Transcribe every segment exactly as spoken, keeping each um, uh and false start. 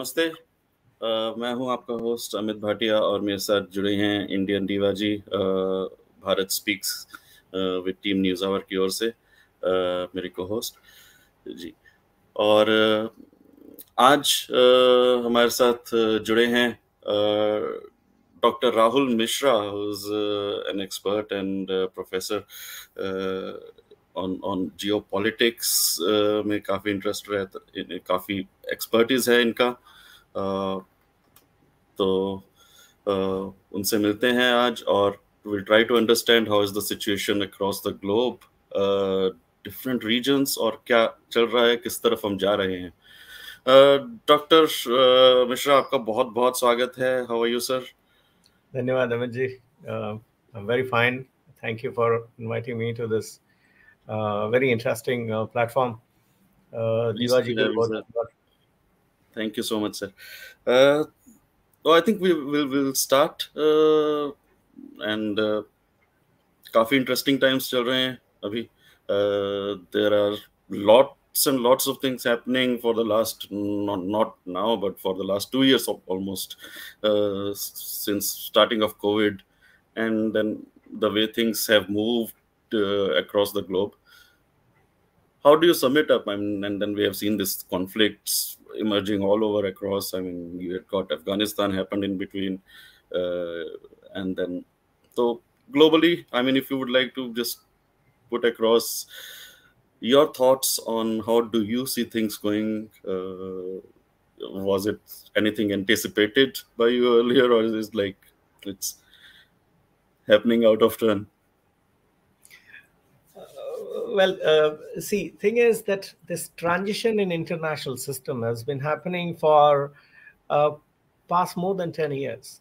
नमस्ते। अ, मैं हूं आपका होस्ट अमित भाटिया और मेरे साथ जुड़े हैं इंडियन डीवा जी अ, Bharat speaks with team news hour की ओर से अ, मेरे को होस्ट जी। और अ, आज अ, हमारे साथ अ, जुड़े हैं doctor Rahul Mishra, who's uh, an expert and uh, professor uh, on on geopolitics uh, में काफी इंटरेस्ट रहता, इन- काफी एक्सपर्टीज है इनका। uh, तो uh, उनसे मिलते हैं आज और will try to understand how is the situation across the globe, different regions, और क्या चल रहा है, किस तरफ हम जा रहे हैं। डॉक्टर मिश्रा, आपका बहुत बहुत स्वागत है। How are you sir? धन्यवाद अमित जी। uh, I'm very fine. Thank you for inviting me to this uh, very interesting uh, platform. Uh, Pleased दीवा to जी को have you, बहुत sir. धन्यवाद। Thank you so much, sir. Uh, well, I think we will we'll start. Uh, and uh, काफी interesting times चल रहे हैं अभी। There are lots and lots of things happening for the last, not not now but for the last two years of almost, uh, since starting of COVID, and then the way things have moved uh, across the globe. How do you sum it up? I mean, and then we have seen this conflicts emerging all over across. I mean, you had got Afghanistan happened in between, uh, and then so globally, I mean, if you would like to just put across your thoughts on how do you see things going, uh, was it anything anticipated by you earlier, or is it like it's happening out of turn? Well, uh, see, thing is that this transition in international system has been happening for uh, past more than ten years.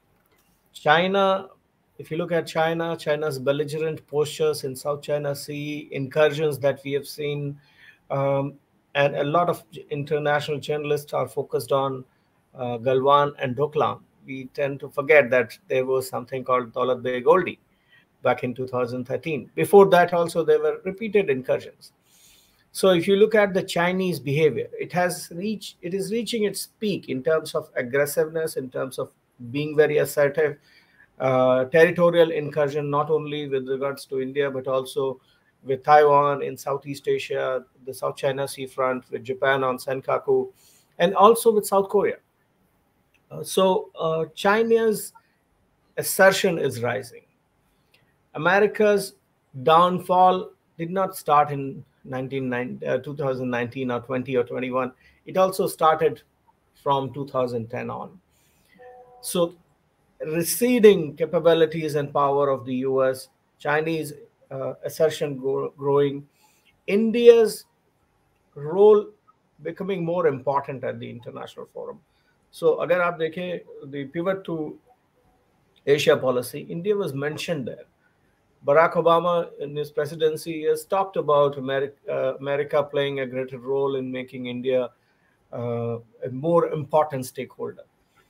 China, if you look at China, China's belligerent postures in South China Sea, incursions that we have seen, um, and a lot of international journalists are focused on uh, Galwan and Doklam. We tend to forget that there was something called Daulat Beg Oldi back in two thousand thirteen. Before that, also, there were repeated incursions. So if you look at the Chinese behavior, it has reached, it is reaching its peak in terms of aggressiveness, in terms of being very assertive, uh, territorial incursion, not only with regards to India, but also with Taiwan in Southeast Asia, the South China Sea front, with Japan on Senkaku, and also with South Korea. Uh, so uh, China's assertion is rising. America's downfall did not start in nineteen ninety, uh, two thousand nineteen or twenty or twenty-one. It also started from two thousand ten on. So, receding capabilities and power of the U S, Chinese uh, assertion grow, growing, India's role becoming more important at the international forum. So, agar aap dekhe, the pivot to Asia policy, India was mentioned there. Barack Obama, in his presidency, has talked about America, uh, America playing a greater role in making India uh, a more important stakeholder.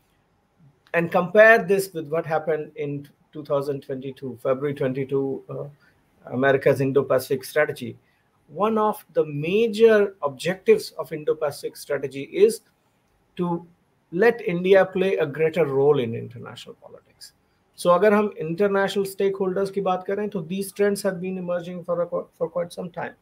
And compare this with what happened in two thousand twenty-two, February twenty-two, uh, America's Indo-Pacific strategy. One of the major objectives of Indo-Pacific strategy is to let India play a greater role in international politics. So अगर हम international stakeholders की बात करें तो these trends have been emerging for, a, for quite some time.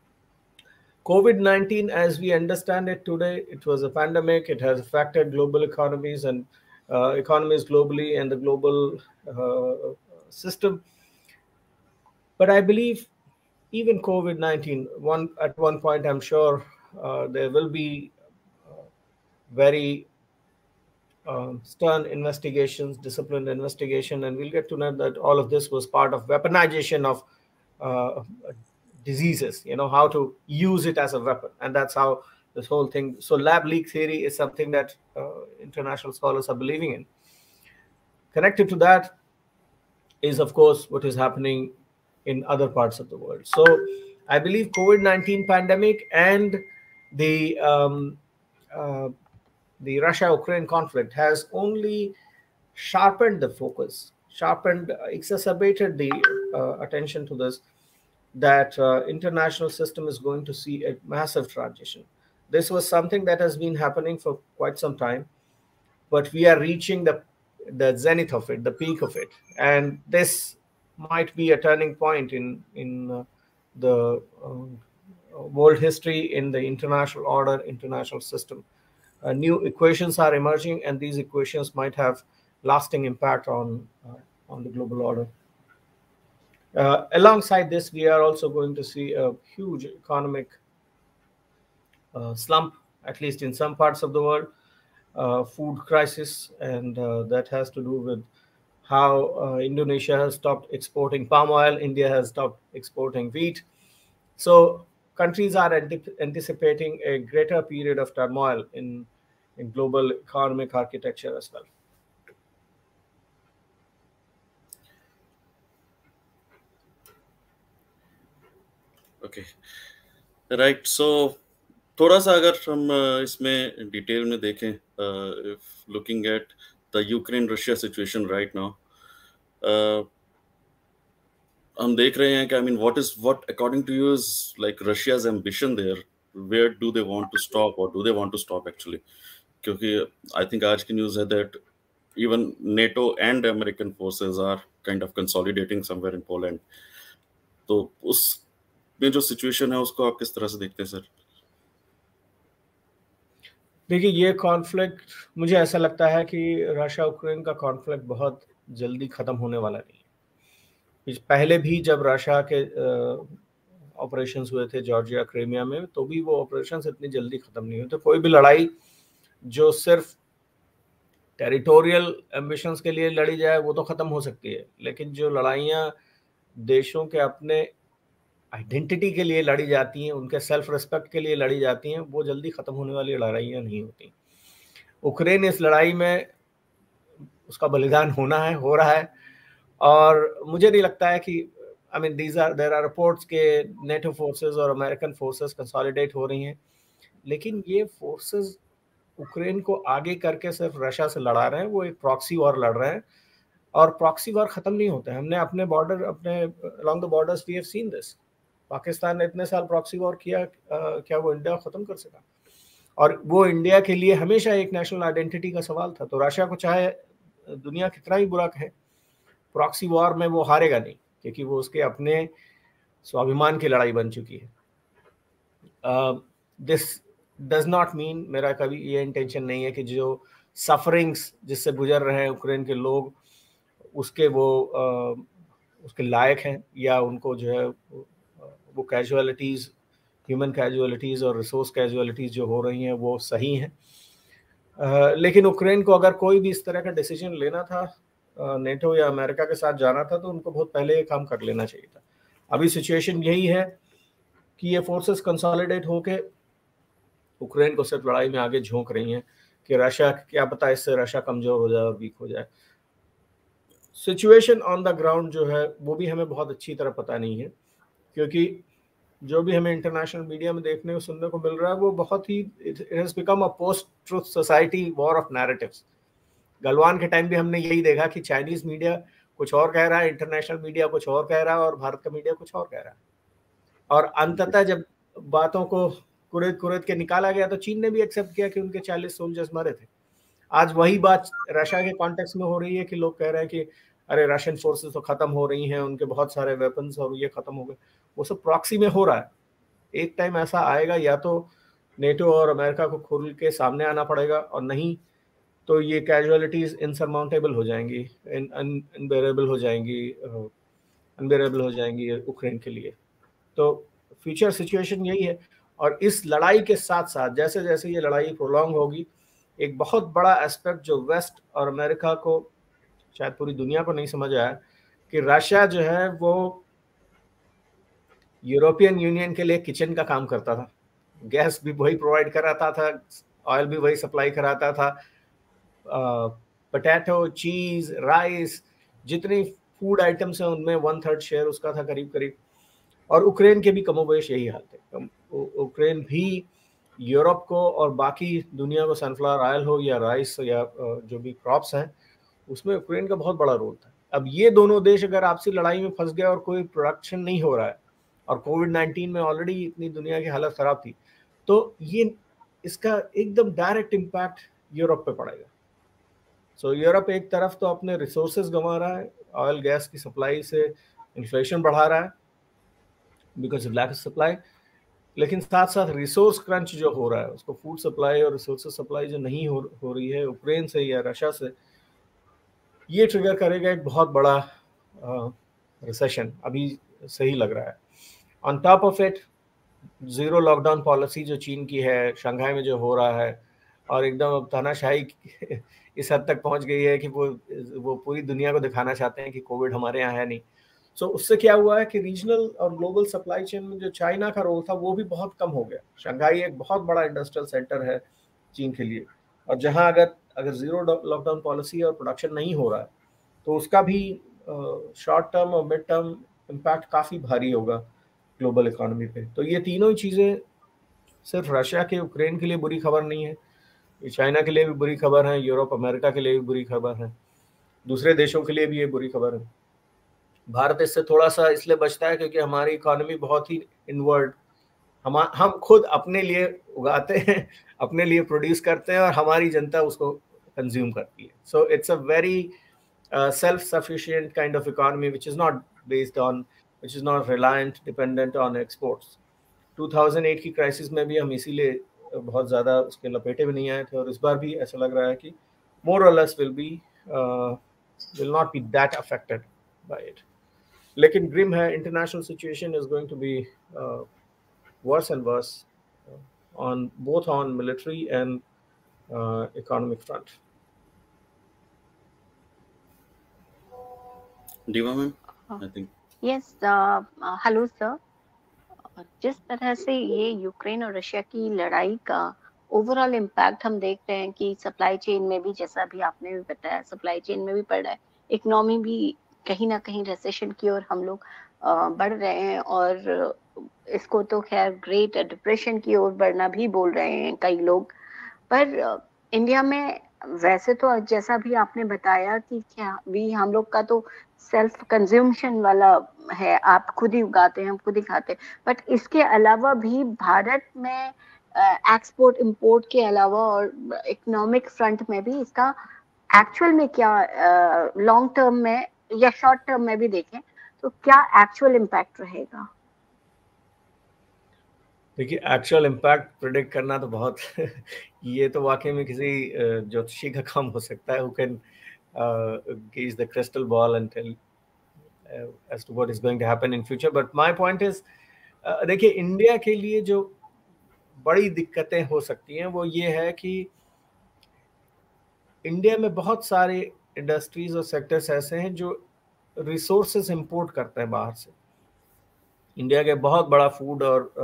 COVID nineteen, as we understand it today, it was a pandemic. It has affected global economies and uh, economies globally and the global uh, system. But I believe even COVID nineteen, one at one point, I'm sure uh, there will be uh, very um, stern investigations, disciplined investigation, and we'll get to know that all of this was part of weaponization of uh, diseases, you know, how to use it as a weapon. And that's how this whole thing. So, lab leak theory is something that uh, international scholars are believing in. Connected to that is, of course, what is happening in other parts of the world. So, I believe COVID nineteen pandemic and the um, uh, the Russia-Ukraine conflict has only sharpened the focus, sharpened, exacerbated the uh, attention to this, that uh, international system is going to see a massive transition. This was something that has been happening for quite some time, but we are reaching the the zenith of it, the peak of it, and this might be a turning point in in uh, the uh, world history, in the international order, international system. Uh, new equations are emerging, and these equations might have lasting impact on uh, on the global order. Uh, alongside this, we are also going to see a huge economic uh, slump, at least in some parts of the world, uh, food crisis, and uh, that has to do with how uh, Indonesia has stopped exporting palm oil, India has stopped exporting wheat. So countries are antip- anticipating a greater period of turmoil in, in global economic architecture as well. Okay, right. So थोड़ा सा अगर हम uh, इसमें detail में देखें, if looking at the Ukraine Russia situation right now, uh, हम देख रहे हैं कि I mean what is what according to you is like Russia's ambition there? Where do they want to stop, or do they want to stop actually? क्योंकि I think आज की news है that even NATO and American forces are kind of consolidating somewhere in Poland. तो उस में जो situation है उसको आप किस तरह से देखते हैं सर? देखिए, ये कॉन्फ्लिक्ट, मुझे ऐसा लगता है कि रशिया यूक्रेन का कॉन्फ्लिक्ट बहुत जल्दी ख़त्म होने वाला नहीं है। पहले भी जब रशिया के ऑपरेशंस हुए थे जॉर्जिया, क्रीमिया में, तो भी वो ऑपरेशंस इतनी जल्दी ख़त्म नहीं हुए थे। कोई भी लड़ाई जो सिर्फ टेरिटोरियल एम्बिशंस के लिए लड़ी जाए वो तो ख़त्म हो सकती है, लेकिन जो लड़ाइयाँ देशों के अपने आइडेंटिटी के लिए लड़ी जाती हैं, उनके सेल्फ रिस्पेक्ट के लिए लड़ी जाती हैं, वो जल्दी ख़त्म होने वाली लड़ाइयाँ नहीं होती। यूक्रेन इस लड़ाई में उसका बलिदान होना है, हो रहा है, और मुझे नहीं लगता है कि I mean these are there are reports के नेटो फोर्सेस और अमेरिकन फोर्सेस कंसोलिडेट हो रही हैं, लेकिन ये फोर्सेस यूक्रेन को आगे करके सिर्फ रशिया से लड़ा रहे हैं, वो एक प्रॉक्सी वॉर लड़ रहे हैं, और प्रॉक्सी वॉर खत्म नहीं होता है। हमने अपने बॉर्डर, अपने along the borders we have seen this. Pakistan ने इतने साल प्रॉक्सी वॉर किया, आ, क्या वो इंडिया खत्म कर सका? और वो इंडिया के लिए हमेशा एक नेशनल आइडेंटिटी का सवाल था। तो रशिया को चाहे दुनिया कितना ही बुरा कहे, प्रॉक्सी वॉर में वो हारेगा नहीं, क्योंकि वो उसके अपने स्वाभिमान की लड़ाई बन चुकी है। दिस डज नॉट मीन, मेरा कभी ये इंटेंशन नहीं है कि जो सफरिंग्स जिससे गुजर रहे हैं यूक्रेन के लोग, उसके वो uh, उसके लायक हैं, या उनको जो है वो कैजुअलिटीज़, ह्यूमन कैजुअलिटीज़ और रिसोर्स कैजुअलिटीज़ जो हो रही हैं वो सही हैं। uh, लेकिन यूक्रेन को अगर कोई भी इस तरह का डिसीजन लेना था, नेटो uh, या अमेरिका के साथ जाना था, तो उनको बहुत पहले ये काम कर लेना चाहिए था। अभी सिचुएशन यही है कि ये फोर्सेस कंसोलिडेट होके यूक्रेन को सिर्फ लड़ाई में आगे झोंक रही हैं कि रशिया, क्या पता इससे रशिया कमज़ोर हो जाए और वीक हो जाए। सिचुएशन ऑन द ग्राउंड जो है वो भी हमें बहुत अच्छी तरह पता नहीं है, क्योंकि जो भी हमें इंटरनेशनल मीडिया में देखने को सुनने को मिल रहा है वो बहुत ही, it has become a post truth society, war of narratives. Galwan के टाइम भी हमने यही देखा कि चाइनीज़ मीडिया कुछ और कह रहा है, इंटरनेशनल मीडिया कुछ और कह रहा है, और भारत का मीडिया कुछ और कह रहा है, और अंततः जब बातों को कुरेद कुरेद के निकाला गया तो चीन ने भी एक्सेप्ट किया कि उनके चालीस सोल्जर्स मरे थे। आज वही बात रशिया के कॉन्टेक्स्ट में हो रही है कि लोग कह रहे हैं कि अरे रशियन फोर्सेस तो खत्म हो रही हैं, उनके बहुत सारे वेपन्स और ये खत्म हो गए। वो सब प्रॉक्सी में हो रहा है। एक टाइम ऐसा आएगा, या तो नेटो और अमेरिका को खुल के सामने आना पड़ेगा, और नहीं तो ये कैजुअलिटीज इनसरमाउंटेबल हो जाएंगी, अनबेरेबल हो जाएंगी, अनबेरेबल हो जाएंगी यूक्रेन के लिए। तो फ्यूचर सिचुएशन यही है, और इस लड़ाई के साथ साथ जैसे जैसे ये लड़ाई प्रोलॉन्ग होगी, एक बहुत बड़ा एस्पेक्ट जो वेस्ट और अमेरिका को, शायद पूरी दुनिया को नहीं समझ आया, कि रशिया जो है वो यूरोपियन यूनियन के लिए किचन का काम करता था। गैस भी वही प्रोवाइड कराता था, ऑयल भी वही सप्लाई कराता था, पोटैटो, चीज़, राइस, जितनी फूड आइटम्स हैं उनमें वन थर्ड शेयर उसका था करीब करीब। और यूक्रेन के भी कमोबेश यही हाल थे। यूक्रेन भी यूरोप को और बाकी दुनिया को सनफ्लावर ऑयल हो या राइस या जो भी क्रॉप्स हैं, उसमें यूक्रेन का बहुत बड़ा रोल था। अब ये दोनों देश अगर आपसी लड़ाई में फंस गए और कोई प्रोडक्शन नहीं हो रहा है, और कोविड नाइन्टीन में ऑलरेडी इतनी दुनिया की हालत ख़राब थी, तो ये इसका एकदम डायरेक्ट इम्पैक्ट यूरोप पे पड़ेगा। सो so, यूरोप एक तरफ तो अपने रिसोर्सेज गंवा रहा है, ऑयल गैस की सप्लाई से इन्फ्लेशन बढ़ा रहा है because of lack of supply, लेकिन साथ साथ रिसोर्स क्रंच जो हो रहा है, उसको फूड सप्लाई और रिसोर्स सप्लाई जो नहीं हो, हो रही है यूक्रेन से या रशिया से, ये ट्रिगर करेगा एक बहुत बड़ा रिसेशन, अभी सही लग रहा है। On top of it zero lockdown policy जो चीन की है, शंघाई में जो हो रहा है, और एकदम अब तानाशाही इस हद तक पहुंच गई है कि वो वो पूरी दुनिया को दिखाना चाहते हैं कि कोविड हमारे यहाँ है नहीं। सो so, उससे क्या हुआ है कि रीजनल और ग्लोबल सप्लाई चेन में जो चाइना का रोल था वो भी बहुत कम हो गया। शंघाई एक बहुत बड़ा इंडस्ट्रियल सेंटर है चीन के लिए, और जहां अगर अगर जीरो लॉकडाउन पॉलिसी और प्रोडक्शन नहीं हो रहा है तो उसका भी शॉर्ट टर्म और मिड टर्म इम्पैक्ट काफ़ी भारी होगा ग्लोबल इकोनॉमी पे। तो ये तीनों ही चीज़ें सिर्फ रशिया के यूक्रेन के लिए बुरी खबर नहीं है, ये चाइना के लिए भी बुरी खबर है, यूरोप अमेरिका के लिए भी बुरी खबर है, दूसरे देशों के लिए भी ये बुरी खबर है। भारत इससे थोड़ा सा इसलिए बचता है क्योंकि हमारी इकोनॉमी बहुत ही इनवर्ड, हम हम खुद अपने लिए उगाते हैं, अपने लिए प्रोड्यूस करते हैं और हमारी जनता उसको कंज्यूम करती है। So it's a very self sufficient kind of economy which is not based on which is not reliant dependent on exports. Two thousand eight की क्राइसिस में भी हम इसीलिए बहुत ज़्यादा उसके लपेटे में नहीं आए थे, और इस बार भी ऐसा लग रहा है कि मोर और less will be will not be that affected by it. लेकिन ग्रिम है, international situation is going to be worse and worse uh, on both on military and uh, economic front. Diva ma'am, I think. Yes, uh, uh, hello sir. जिस तरह से ये Ukraine और Russia की लड़ाई का ओवरऑल इम्पैक्ट हम देख रहे हैं कि सप्लाई चेन में भी, जैसा भी आपने भी बताया, सप्लाई चेन में भी पड़ रहा है, इकोनॉमी भी कहीं ना कहीं रिसेशन की ओर हम लोग बढ़ रहे हैं, और इसको तो खैर ग्रेट डिप्रेशन की ओर बढ़ना भी बोल रहे हैं कई लोग। पर इंडिया में वैसे तो जैसा भी आपने बताया कि क्या भी हम लोग का तो सेल्फ कंज्यूमशन वाला है, आप खुद ही उगाते हैं, हम खुद ही खाते हैं, बट इसके अलावा भी भारत में एक्सपोर्ट इंपोर्ट के अलावा और इकोनॉमिक फ्रंट में भी इसका एक्चुअल में क्या लॉन्ग टर्म में या शॉर्ट टर्म में भी देखें तो क्या एक्चुअल इम्पैक्ट रहेगा? देखिए, एक्चुअल इम्पैक्ट प्रेडिक्ट करना तो बहुत ये तो वाकई में किसी ज्योतिषी का काम हो सकता है, who can uh, gauge the crystal ball and tell uh, as to what is going to happen in future. But my point is, uh, देखिए, इंडिया के लिए जो बड़ी दिक्कतें हो सकती हैं वो ये है कि इंडिया में बहुत सारे इंडस्ट्रीज और सेक्टर्स ऐसे हैं जो रिसोर्सेज इंपोर्ट करते हैं बाहर से। इंडिया के बहुत बड़ा फूड और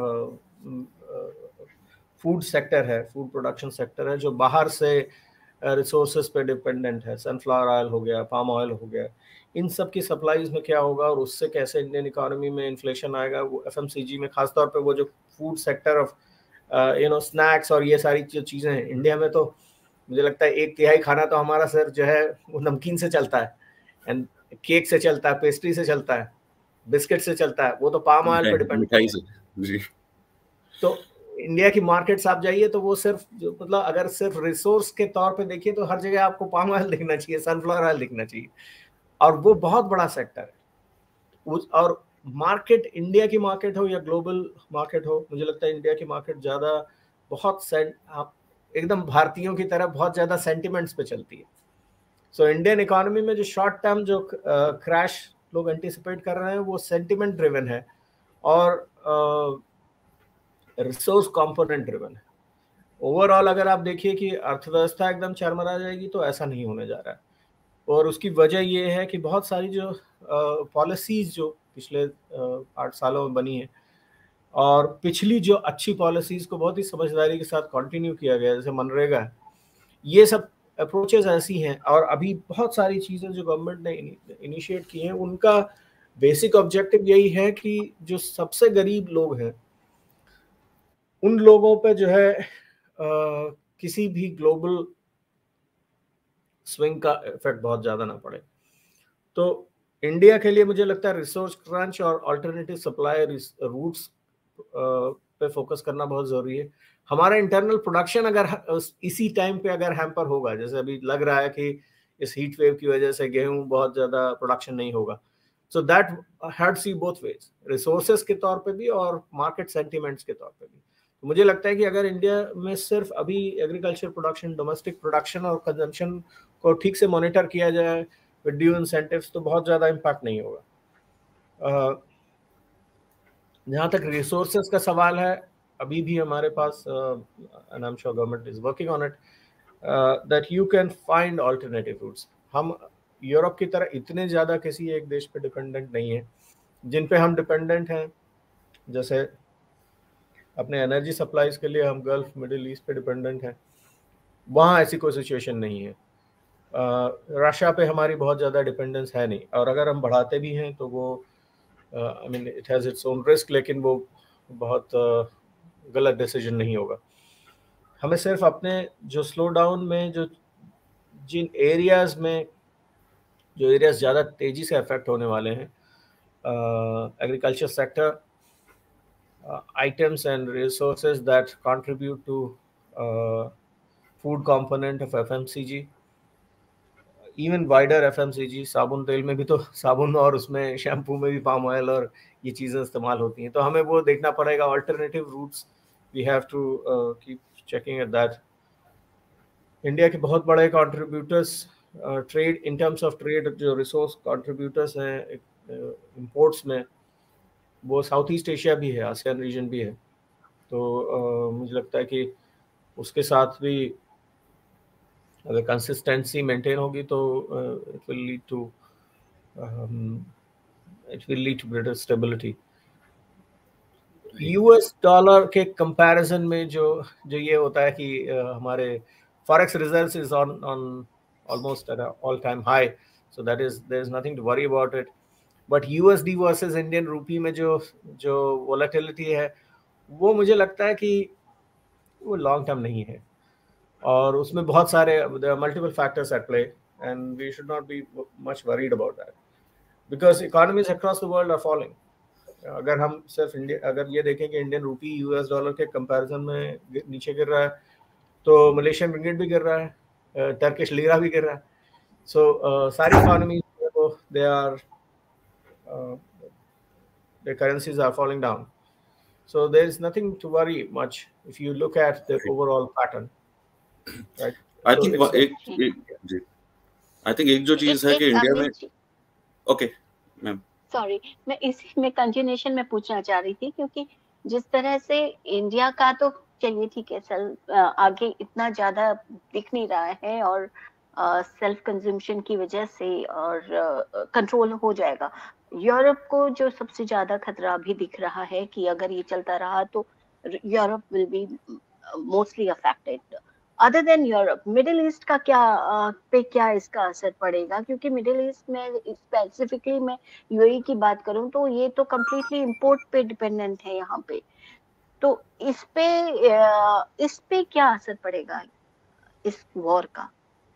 फूड सेक्टर है, फूड प्रोडक्शन सेक्टर है जो बाहर से रिसोर्सेज पे डिपेंडेंट है। सनफ्लावर ऑयल हो गया, पाम ऑयल हो गया, इन सब की सप्लाईज में क्या होगा और उससे कैसे इंडियन इकोनॉमी में इन्फ्लेशन आएगा, वो एफएमसीजी में खासतौर पे वो जो food sector of you know snacks और ये सारी जो चीज़ें हैं, इंडिया में तो मुझे लगता है एक तिहाई खाना तो हमारा सर जो है वो नमकीन से चलता है, एंड केक से चलता है, पेस्ट्री से चलता है, बिस्किट से चलता है, वो तो पाम ऑयल पे डिपेंड है। तो इंडिया की मार्केट्स आप जाइए तो वो सिर्फ मतलब अगर सिर्फ रिसोर्स के तौर पे देखिए तो हर जगह आपको पाम ऑयल दिखना चाहिए, सनफ्लावर ऑयल दिखना चाहिए, और वो बहुत बड़ा सेक्टर है। और मार्केट, इंडिया की मार्केट हो या ग्लोबल मार्केट हो, मुझे लगता है इंडिया की मार्केट ज़्यादा बहुत आप एकदम भारतीयों की तरह बहुत ज़्यादा सेंटिमेंट्स पे चलती है। सो इंडियन इकोनॉमी में जो शॉर्ट टर्म जो क्रैश uh, लोग एंटिसिपेट कर रहे हैं वो सेंटिमेंट ड्रिवन है और रिसोर्स कंपोनेंट ड्रिवन है। ओवरऑल अगर आप देखिए कि अर्थव्यवस्था एकदम चरमरा जाएगी तो ऐसा नहीं होने जा रहा है, और उसकी वजह ये है कि बहुत सारी जो पॉलिसीज जो पिछले आठ सालों में बनी है और पिछली जो अच्छी पॉलिसीज को बहुत ही समझदारी के साथ कंटिन्यू किया गया, जैसे मनरेगा है, ये सब अप्रोचेस ऐसी हैं। और अभी बहुत सारी चीज़ें जो गवर्नमेंट ने इनिशिएट की हैं उनका बेसिक ऑब्जेक्टिव यही है कि जो सबसे गरीब लोग हैं उन लोगों पे जो है आ, किसी भी ग्लोबल स्विंग का इफेक्ट बहुत ज़्यादा ना पड़े। तो इंडिया के लिए मुझे लगता है रिसोर्स क्रंच और अल्टरनेटिव सप्लाई रूट्स पे फोकस करना बहुत ज़रूरी है। हमारा इंटरनल प्रोडक्शन अगर इसी टाइम पे अगर हैम्पर होगा, जैसे अभी लग रहा है कि इस हीट वेव की वजह से गेहूं बहुत ज़्यादा प्रोडक्शन नहीं होगा, so that hurts you both ways, resources के तौर पे भी और मार्केट सेंटिमेंट्स के तौर पे भी। तो मुझे लगता है कि अगर इंडिया में सिर्फ अभी एग्रीकल्चर प्रोडक्शन, डोमेस्टिक प्रोडक्शन और कंजम्पशन को ठीक से मॉनिटर किया जाए विद ड्यू इंसेंटिव्स, तो बहुत ज़्यादा इम्पैक्ट नहीं होगा। uh, जहाँ तक रिसोर्सेज का सवाल है, अभी भी हमारे पास, and I am sure government is working on it, that you can find alternative routes. हम यूरोप की तरह इतने ज़्यादा किसी एक देश पे डिपेंडेंट नहीं है। जिन पे हम डिपेंडेंट हैं, जैसे अपने एनर्जी सप्लाईज के लिए हम गल्फ, मिडिल ईस्ट पे डिपेंडेंट हैं, वहाँ ऐसी कोई सिचुएशन नहीं है। रशिया uh, पे हमारी बहुत ज़्यादा डिपेंडेंस है नहीं, और अगर हम बढ़ाते भी हैं तो वो I mean it has its own risk, लेकिन वो बहुत uh, गलत डिसीजन नहीं होगा। हमें सिर्फ अपने जो स्लो डाउन में, जो जिन एरियाज में, जो एरियाज ज़्यादा तेज़ी से अफेक्ट होने वाले हैं, agriculture sector, items and resources that contribute to food component of FMCG, even wider FMCG, साबुन तेल में भी तो साबुन और उसमें शैम्पू में भी पाम ऑयल और ये चीज़ें इस्तेमाल होती हैं, तो हमें वो देखना पड़ेगा, alternative routes, we have to keep checking at that. India के बहुत बड़े contributors trade, in terms of trade, जो रिसोर्स कंट्रीब्यूटर्स हैं इंपोर्ट्स में, वो साउथ ईस्ट एशिया भी है, आसियान रीजन भी है। तो uh, मुझे लगता है कि उसके साथ भी अगर कंसिस्टेंसी मेंटेन होगी तो it will lead to it will lead to greater stability. US dollar के कंपैरिजन में जो जो ये होता है कि uh, हमारे forex reserves is on on almost at all time high, so that is there is nothing to worry about it. But USD versus Indian rupee में जो जो वोलेटिलिटी है, वो मुझे लगता है कि वो लॉन्ग टर्म नहीं है, और उसमें बहुत सारे multiple factors at play, and we should not be much worried about that, because economies across the world are falling. अगर हम सिर्फ इंडिया, अगर ये देखें कि इंडियन रूपी यूएस डॉलर के कंपैरिजन में नीचे गिर रहा है, तो मलेशियन रिंगिट भी गिर रहा है, टर्किश लीरा भी गिर रहा है। सो so, uh, सारी economy they are their currencies are falling down, so there is nothing to worry much if you look at the overall pattern, right? I so think एक, एक, जी I think एक जो चीज है कि India में, okay ma'am sorry, मैं इसी में कंटिन्यूएशन में पूछना चाह रही थी, क्योंकि जिस तरह से इंडिया का तो चलिए ठीक है, सेल्फ आगे इतना ज्यादा दिख नहीं रहा है, और सेल्फ कंजम्पशन की वजह से और कंट्रोल uh, हो जाएगा। यूरोप को जो सबसे ज्यादा खतरा भी दिख रहा है कि अगर ये चलता रहा तो Europe will be mostly affected. Other than Europe, Middle East का क्या uh, पे क्या इसका असर पड़ेगा? क्योंकि मिडिल ईस्ट में स्पेसिफिकली मैं यूएई की बात करूं तो ये तो कम्प्लीटली इंपोर्ट पे डिपेंडेंट है यहाँ पे, तो इस पे uh, इस पे क्या असर पड़ेगा इस वॉर का?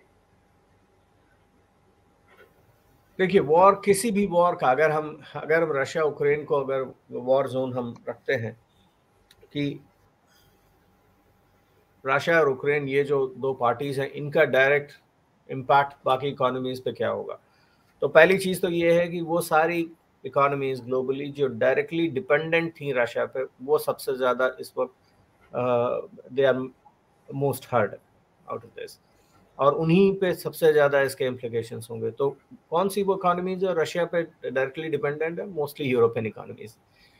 देखिए, वॉर, किसी भी वॉर का, अगर हम अगर हम रशिया यूक्रेन को अगर वॉर जोन हम रखते हैं कि रशिया और यूक्रेन, ये जो दो पार्टीज हैं, इनका डायरेक्ट इम्पैक्ट बाकी इकोनॉमीज पे क्या होगा, तो पहली चीज़ तो ये है कि वो सारी इकोनॉमीज ग्लोबली जो डायरेक्टली डिपेंडेंट थी रशिया पे, वो सबसे ज़्यादा इस वक्त they are most hurt out of this, और उन्हीं पे सबसे ज़्यादा इसके इम्प्लीकेशंस होंगे। तो कौन सी वो इकोनॉमी जो रशिया पे डायरेक्टली डिपेंडेंट है? Mostly European economies.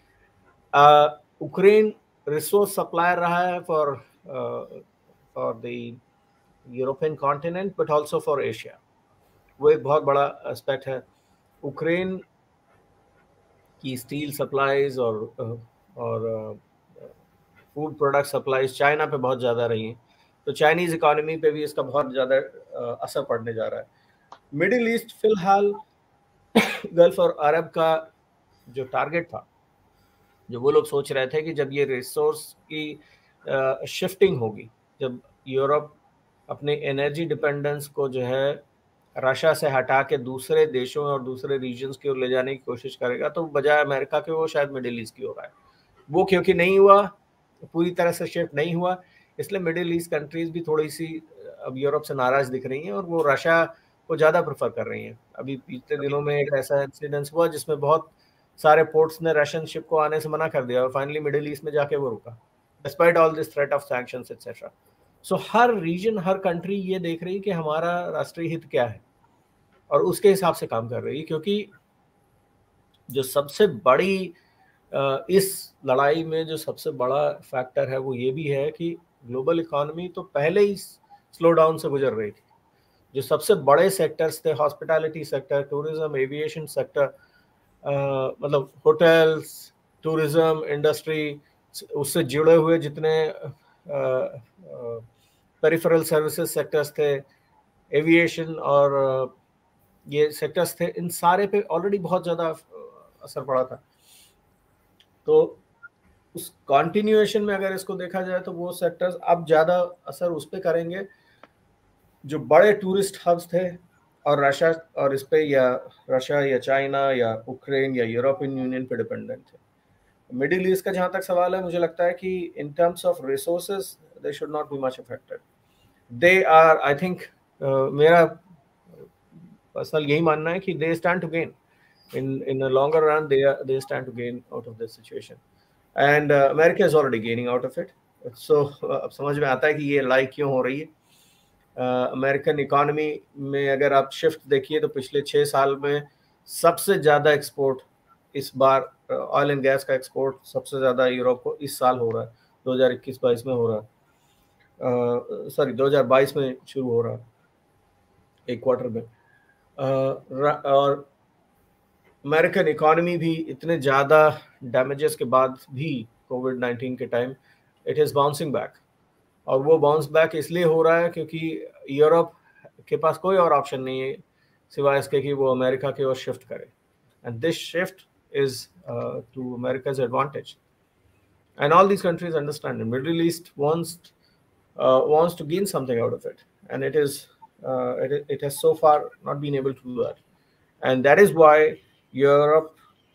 Ukraine resource supplier रहा है for for the European continent, but also for Asia, वो एक बहुत बड़ा एस्पेक्ट है। यूक्रेन की स्टील सप्लाईज और और फूड प्रोडक्ट सप्लाईज चाइना पे बहुत ज़्यादा रही हैं, तो चाइनीज़ इकोनॉमी पे भी इसका बहुत ज़्यादा असर पड़ने जा रहा है। मिडिल ईस्ट फिलहाल गल्फ और अरब का जो टारगेट था, जो वो लोग सोच रहे थे कि जब ये रिसोर्स की शिफ्टिंग होगी, जब यूरोप अपने एनर्जी डिपेंडेंस को जो है रशिया से हटा के दूसरे देशों और दूसरे रीजन्स की ओर ले जाने की कोशिश करेगा, तो बजाय अमेरिका के वो शायद मिडिल ईस्ट की ओर आए। वो क्योंकि नहीं हुआ, पूरी तरह से शिफ्ट नहीं हुआ, इसलिए मिडिल ईस्ट कंट्रीज भी थोड़ी सी अब यूरोप से नाराज दिख रही हैं और वो रशिया को ज़्यादा प्रेफर कर रही हैं। अभी पिछले दिनों में एक ऐसा इंसिडेंस हुआ जिसमें बहुत सारे पोर्ट्स ने रशियन शिप को आने से मना कर दिया और फाइनली मिडिल ईस्ट में जाके वो रुका, despite all this threat of sanctions etcetera. So हर रीजन, हर कंट्री ये देख रही है कि हमारा राष्ट्रीय हित क्या है और उसके हिसाब से काम कर रही है, क्योंकि जो सबसे बड़ी इस लड़ाई में जो सबसे बड़ा फैक्टर है वो ये भी है कि ग्लोबल इकोनॉमी तो पहले ही स्लो डाउन से गुजर रही थी। जो सबसे बड़े सेक्टर्स थे, hospitality sector, tourism, aviation sector, मतलब होटल्स, टूरिज्म इंडस्ट्री, उससे जुड़े हुए जितने पेरिफेरल सर्विसेज सेक्टर्स थे, एविएशन और uh, ये सेक्टर्स थे, इन सारे पे ऑलरेडी बहुत ज़्यादा असर पड़ा था। तो उस कॉन्टिन्यूएशन में अगर इसको देखा जाए तो वो सेक्टर्स अब ज़्यादा असर उस पर करेंगे जो बड़े टूरिस्ट हब्स थे और रशिया और इस पे या रशिया या चाइना या यूक्रेन या यूरोपियन यूनियन पे डिपेंडेंट थे। मिडिल ईस्ट का जहाँ तक सवाल है, मुझे लगता है कि in terms of resources they should not be much affected. They are, I think, मेरा पर्सनल यही मानना है कि they stand to gain in in a longer run. They are, they stand to gain out of this situation, and uh, America is already gaining out of it. So uh, अब समझ में आता है कि ये लड़ाई क्यों हो रही है। अमेरिकन uh, इकोनॉमी में अगर आप शिफ्ट देखिए तो पिछले छः साल में सबसे ज़्यादा एक्सपोर्ट इस बार ऑयल एंड गैस का एक्सपोर्ट सबसे ज़्यादा यूरोप को इस साल हो रहा है, दो हज़ार इक्कीस बाईस में हो रहा है, सॉरी दो हज़ार बाईस में शुरू हो रहा है एक क्वार्टर में। uh, और अमेरिकन इकोनॉमी भी इतने ज़्यादा डैमेजेस के बाद भी कोविड नाइन्टीन के time it is bouncing back, और वो बाउंस बैक इसलिए हो रहा है क्योंकि यूरोप के पास कोई और ऑप्शन नहीं है सिवाय इसके कि वो अमेरिका की ओर शिफ्ट करे, and this shift is to America's advantage, and all these countries understand it. Middle East wants wants to gain something out of it, and it is it has so far not been able to do that, and that is why Europe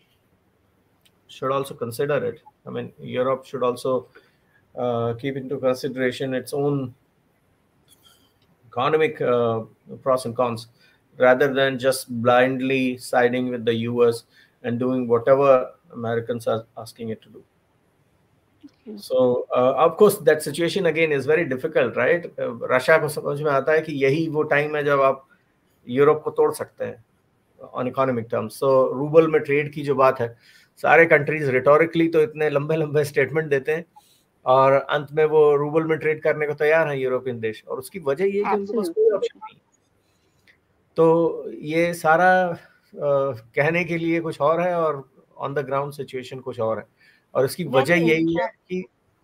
should also consider it. I mean, Europe should also uh, keep into consideration its own economic uh, pros and cons, rather than just blindly siding with the U S and doing whatever Americans are asking it to do. Okay. So, uh, of course, that situation again is very difficult, right? Uh, Russia को समझ में आता है कि यही वो time है जब आप यूरोप को तोड़ सकते हैं on economic terms. So ruble में ट्रेड की जो बात है, सारे कंट्रीज रिटोरिकली तो इतने लंबे लंबे स्टेटमेंट देते हैं और अंत में वो रूबल में ट्रेड करने को तैयार हैं यूरोपियन देश, और उसकी वजह ये है कि उनके पास कोई ऑप्शन नहीं। तो ये सारा आ, कहने के लिए कुछ और है और ऑन द ग्राउंड सिचुएशन कुछ और है, और इसकी वजह यही है कि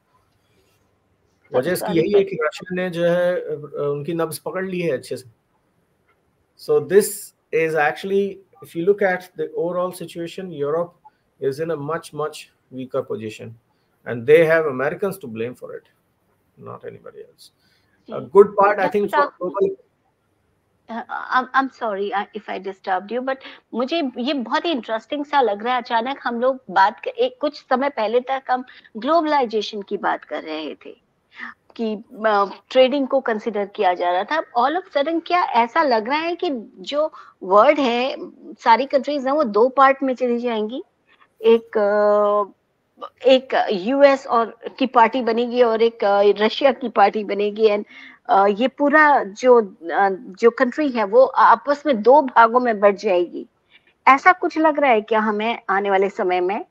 वजह इसकी यही है कि रशिया ने जो है उनकी नब्ज पकड़ ली है अच्छे से। So this is actually, if you look at the overall situation, Europe is in a much, much weaker position, and they have Americans to blame for it, not anybody else. A good part, I think, for global... Uh, I'm, I'm sorry if I disturbed you, but मुझे ये बहुत ही interesting सा लग रहा है। अचानक हम लोग बात कर, एक कुछ समय पहले तक हम ग्लोबलाइजेशन की बात कर रहे थे कि ट्रेडिंग uh, को कंसिडर किया जा रहा था। ऑल ऑफ सडन क्या ऐसा लग रहा है कि जो वर्ल्ड है, सारी कंट्रीज हैं, वो दो पार्ट में चली जाएंगी। एक uh, एक यूएस और की पार्टी बनेगी और एक uh, रशिया की पार्टी बनेगी, एंड uh, ये पूरा जो uh, जो कंट्री है वो आपस में दो भागों में बढ़ जाएगी। ऐसा कुछ लग रहा है क्या हमें आने वाले समय में?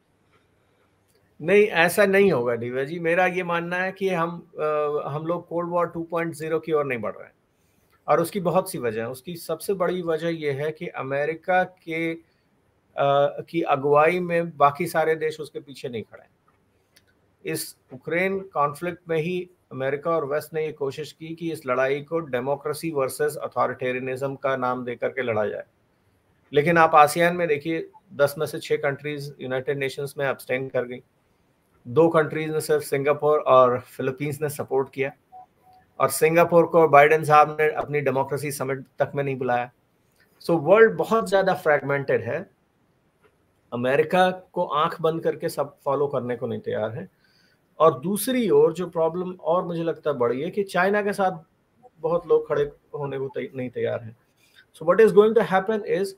नहीं, ऐसा नहीं होगा दिव्या जी। मेरा ये मानना है कि हम आ, हम लोग cold war two point zero की ओर नहीं बढ़ रहे हैं, और उसकी बहुत सी वजह है। उसकी सबसे बड़ी वजह यह है कि अमेरिका के आ, की अगुवाई में बाकी सारे देश उसके पीछे नहीं खड़े हैं। इस यूक्रेन कॉन्फ्लिक्ट में ही अमेरिका और वेस्ट ने ये कोशिश की कि इस लड़ाई को डेमोक्रेसी वर्सेस अथॉरिटेरियनिज्म का नाम देकर के लड़ा जाए, लेकिन आप आसियान में देखिए, दस में से छः कंट्रीज यूनाइटेड नेशंस में अब्सटेन कर गई। दो कंट्रीज ने, सिर्फ सिंगापुर और फिलीपींस ने सपोर्ट किया, और सिंगापुर को बाइडेन साहब ने अपनी डेमोक्रेसी समिट तक में नहीं बुलाया। सो वर्ल्ड बहुत ज़्यादा फ्रैगमेंटेड है। अमेरिका को आंख बंद करके सब फॉलो करने को नहीं तैयार है, और दूसरी ओर जो प्रॉब्लम और मुझे लगता है बड़ी है कि चाइना के साथ बहुत लोग खड़े होने को तै, नहीं तैयार हैं। So what is going to happen is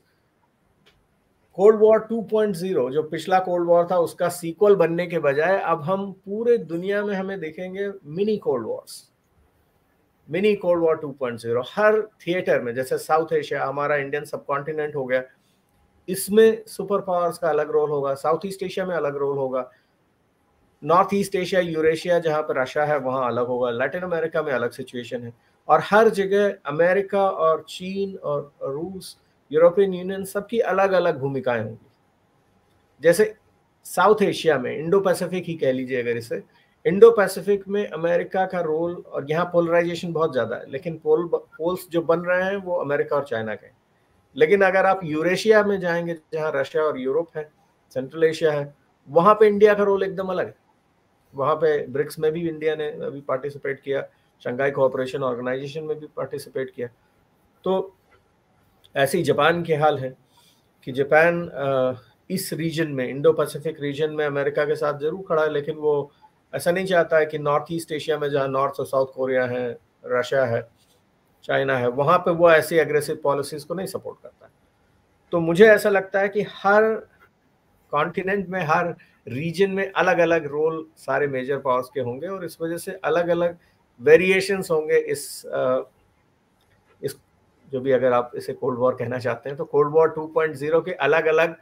cold war two point zero, जो पिछला कोल्ड वॉर था उसका सीक्वल बनने के बजाय अब हम पूरे दुनिया में हमें देखेंगे mini cold wars, mini cold war two point zero हर थिएटर में। जैसे साउथ एशिया हमारा इंडियन सब कॉन्टिनेंट हो गया, इसमें सुपर पावर्स का अलग रोल होगा, साउथ ईस्ट एशिया में अलग रोल होगा, नॉर्थ ईस्ट एशिया यूरेशिया जहाँ पर रशिया है वहाँ अलग होगा, लैटिन अमेरिका में अलग सिचुएशन है, और हर जगह अमेरिका और चीन और रूस, यूरोपियन यूनियन, सबकी अलग अलग भूमिकाएं होंगी। जैसे साउथ एशिया में इंडो पैसिफिक ही कह लीजिए, अगर इसे इंडो पैसिफिक में अमेरिका का रोल, और यहाँ पोलराइजेशन बहुत ज़्यादा है, लेकिन पोल पोल्स जो बन रहे हैं वो अमेरिका और चाइना के। लेकिन अगर आप यूरेशिया में जाएंगे जहाँ रशिया और यूरोप है, सेंट्रल एशिया है, वहाँ पे इंडिया का रोल एकदम अलग है। वहाँ पे ब्रिक्स में भी इंडिया ने अभी पार्टिसिपेट किया, शंघाई कोऑपरेशन ऑर्गेनाइजेशन में भी पार्टिसिपेट किया। तो ऐसे ही जापान के हाल है कि जापान इस रीजन में, इंडो पैसिफिक रीजन में अमेरिका के साथ जरूर खड़ा है, लेकिन वो ऐसा नहीं चाहता है कि नॉर्थ ईस्ट एशिया में जहाँ नॉर्थ और साउथ कोरिया है, रशिया है, चाइना है, वहाँ पे वो ऐसी एग्रेसिव पॉलिसीज को नहीं सपोर्ट करता है। तो मुझे ऐसा लगता है कि हर कॉन्टिनेंट में, हर रीजन में अलग अलग रोल सारे मेजर पावर्स के होंगे, और इस वजह से अलग अलग वेरिएशंस होंगे इस आ, इस जो भी, अगर आप इसे कोल्ड वॉर कहना चाहते हैं, तो cold war two point zero के अलग अलग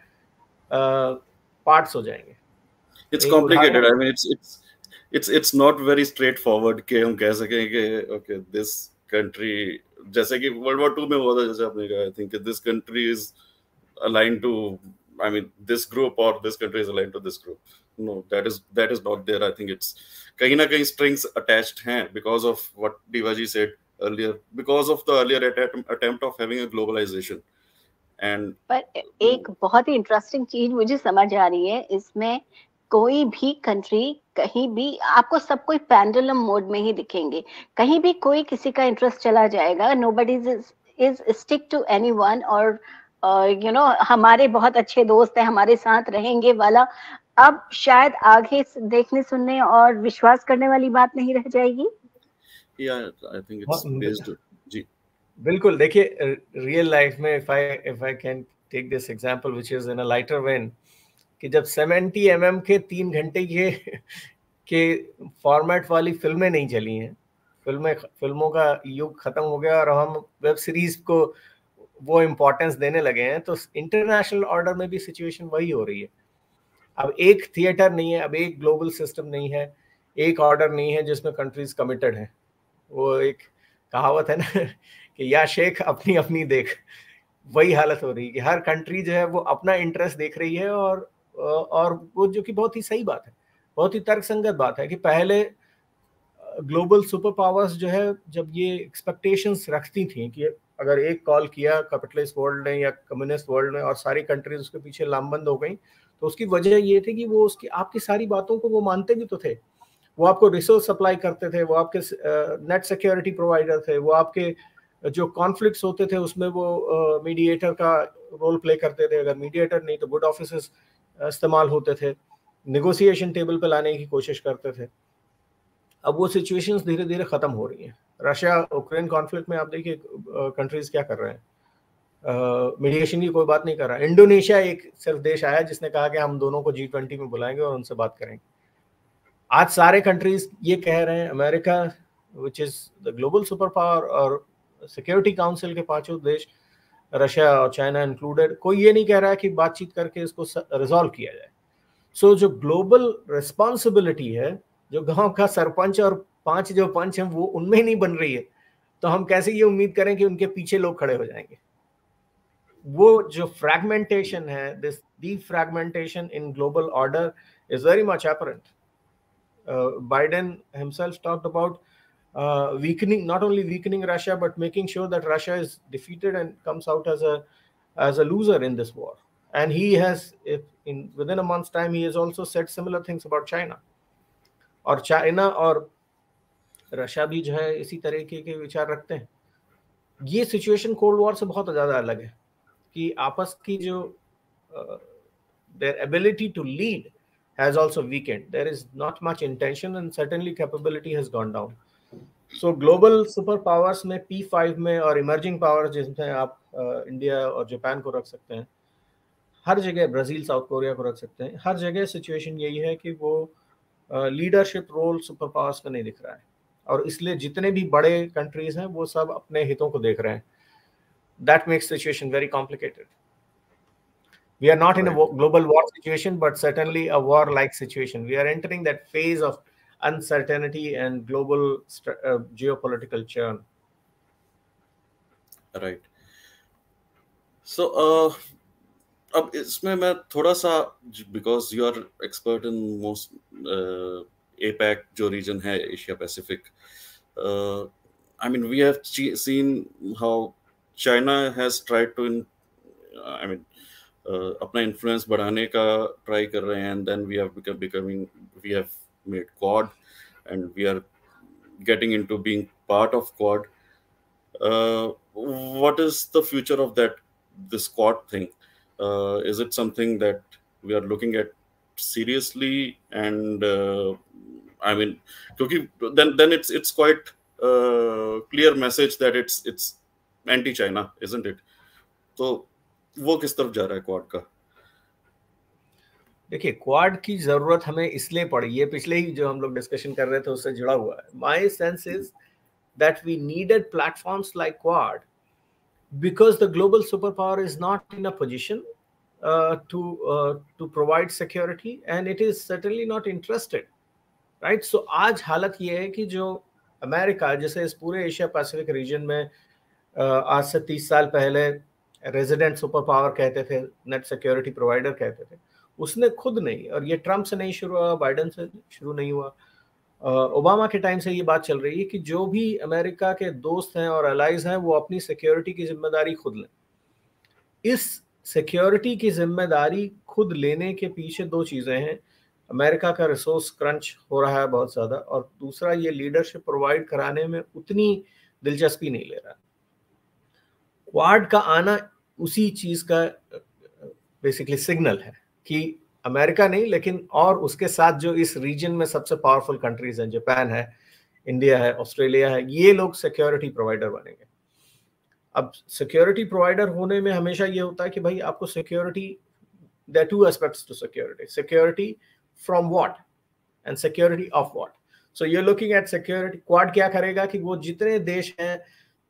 पार्ट्स हो जाएंगे। It's complicated, I mean it's it's it's it's not very straightforward कि हम कह सकें कि ओके दिस कंट्री, जैसे कि वर्ल्ड वॉर टू में हुआ था, जैसे आपने कहा, I think this country is aligned to, I mean, this group or this country is aligned to this group. No, that is that is not there. I think it's kahin na kahin strings attached hain because of what Divaji said earlier, because of the earlier attempt, attempt of having a globalization. And पर एक बहुत ही interesting चीज मुझे समझ आ रही है इसमें, कोई भी कंट्री कहीं भी आपको सब कोई पेंडुलम मोड में ही दिखेंगे, कहीं भी कोई किसी का इंटरेस्ट चला जाएगा, nobody is is stick to anyone, और यू नो हमारे बहुत अच्छे दोस्त हैं, हमारे साथ रहेंगे वाला अब शायद आगे देखने सुनने और विश्वास करने वाली बात नहीं रह जाएगी। yeah, I think it's based जी बिल्कुल। देखिए रियल लाइफ में, if I if I can take this example which is in a lighter vein, कि जब सेवेंटी एम एम के तीन घंटे के के फॉर्मेट वाली फिल्में नहीं चली हैं, फिल्में फिल्मों का युग खत्म हो गया और हम वेब सीरीज को वो इम्पोर्टेंस देने लगे हैं, तो इंटरनेशनल ऑर्डर में भी सिचुएशन वही हो रही है। अब एक थिएटर नहीं है, अब एक ग्लोबल सिस्टम नहीं है, एक ऑर्डर नहीं है जिसमें कंट्रीज कमिटेड हैं। वो एक कहावत है ना कि या शेख अपनी अपनी देख, वही हालत हो रही है कि हर कंट्री जो है वो अपना इंटरेस्ट देख रही है, और और वो जो कि बहुत ही सही बात है, बहुत ही तर्कसंगत बात है कि पहले ग्लोबल सुपर पावर्स जो है जब ये एक्सपेक्टेशंस रखती थी कि अगर एक कॉल किया कैपिटलिस्ट वर्ल्ड ने या कम्युनिस्ट वर्ल्ड ने और सारी कंट्रीज उसके पीछे लामबंद हो गई, तो उसकी वजह ये थी कि वो उसकी आपकी सारी बातों को वो मानते भी तो थे, वो आपको रिसोर्स सप्लाई करते थे, वो आपके नेट सिक्योरिटी प्रोवाइडर थे, वो आपके जो कॉन्फ्लिक्ट्स होते थे उसमें वो मीडिएटर का रोल प्ले करते थे, अगर मीडिएटर नहीं तो गुड ऑफिसर्स इस्तेमाल होते थे, नेगोशिएशन टेबल पे लाने की कोशिश करते थे। अब वो सिचुएशंस धीरे धीरे खत्म हो रही हैं। रशिया यूक्रेन कॉन्फ्लिक्ट में आप देखिए कंट्रीज क्या कर रहे हैं, मीडिएशन uh, की कोई बात नहीं कर रहा। इंडोनेशिया एक सिर्फ देश आया जिसने कहा कि हम दोनों को जी ट्वेंटी में बुलाएंगे और उनसे बात करेंगे। आज सारे कंट्रीज ये कह रहे हैं, America which is the global super power और सिक्योरिटी काउंसिल के पांचों देश, रशिया और चाइना इंक्लूडेड, कोई ये नहीं कह रहा है कि बातचीत करके इसको रिजॉल्व किया जाए। सो so, जो ग्लोबल रिस्पॉन्सिबिलिटी है, जो गांव का सरपंच और पांच जो पंच हैं वो उनमें ही नहीं बन रही है, तो हम कैसे ये उम्मीद करें कि उनके पीछे लोग खड़े हो जाएंगे। वो जो फ्रैगमेंटेशन है, this defragmentation in global order is very much apparent. Uh, Biden himself talked about uh, weakening, not only weakening Russia, but making sure that Russia is defeated and comes out as a as a loser in this war. And he has, if in within a month's time, he has also said similar things about China. और China और Russia भी जो है इसी तरीके के विचार रखते हैं। ये सिचुएशन कोल्ड वॉर से बहुत ज़्यादा अलग है कि आपस की जो their ability to lead has also weakened. There is not much intention and certainly capability has gone down. So global superpowers में P five में और emerging powers जिसमें आप इंडिया और जापान को रख सकते हैं, हर जगह ब्राजील साउथ कोरिया को रख सकते हैं, हर जगह सिचुएशन यही है कि वो लीडरशिप रोल सुपर पावर्स का नहीं दिख रहा है, और इसलिए जितने भी बड़े कंट्रीज हैं वो सब अपने हितों को देख रहे हैं. That makes situation very complicated. We are not in a global war situation, but certainly a war-like situation. We are entering that phase of uncertainty and global uh, geopolitical churn. Right. So, uh, अब इसमें मैं थोड़ा सा, because you are expert in most uh, APAC जो region है, Asia Pacific. Uh, I mean, we have seen how China has tried to, in, uh, I mean, uh, अपना influence बढ़ाने का try कर रहे हैं, and then we have become becoming, we have made Quad, and we are getting into being part of Quad. Uh, what is the future of that, this Quad thing? Uh, is it something that we are looking at seriously? And uh, I mean, because then then it's it's quite uh, clear message that it's it's anti-China, isn't it? तो वो किस तरफ जा रहा है quad का? देखिए, quad की जरूरत हमें इसलिए पड़ी, ये पिछले ही जो हम लोग डिस्कशन कर रहे थे उससे जुड़ा हुआ है. My sense is that we needed platforms like Quad because the global superpower is not in a position uh, to uh, to provide security, and it is certainly not interested, right? So आज हालत ये है कि जो America, जैसे इस पूरे Asia Pacific region में uh, आज से तीस साल पहले रेजिडेंट सुपर पावर कहते थे, नेट सिक्योरिटी प्रोवाइडर कहते थे, उसने खुद नहीं, और ये ट्रम्प से नहीं शुरू हुआ, बाइडेन से शुरू नहीं हुआ, ओबामा के टाइम से ये बात चल रही है कि जो भी अमेरिका के दोस्त हैं और अलाइज हैं वो अपनी सिक्योरिटी की जिम्मेदारी खुद लें. इस सिक्योरिटी की जिम्मेदारी खुद लेने के पीछे दो चीज़ें हैं. अमेरिका का रिसोर्स क्रंच हो रहा है बहुत ज़्यादा, और दूसरा ये लीडरशिप प्रोवाइड कराने में उतनी दिलचस्पी नहीं ले रहा. क्वाड का आना उसी चीज़ का बेसिकली सिग्नल है कि अमेरिका नहीं, लेकिन और उसके साथ जो इस रीजन में सबसे पावरफुल कंट्रीज हैं, जापान है, इंडिया है, ऑस्ट्रेलिया है, ये लोग सिक्योरिटी प्रोवाइडर बनेंगे. अब सिक्योरिटी प्रोवाइडर होने में हमेशा ये होता है कि भाई आपको security, there two aspects to security, security from what and security of what. So you are looking at security. Quad क्या करेगा कि वो जितने देश हैं